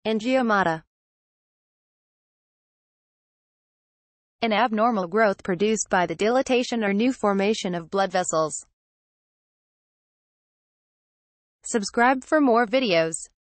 Angiomata. An abnormal growth produced by the dilatation or new formation of blood vessels. Subscribe for more videos.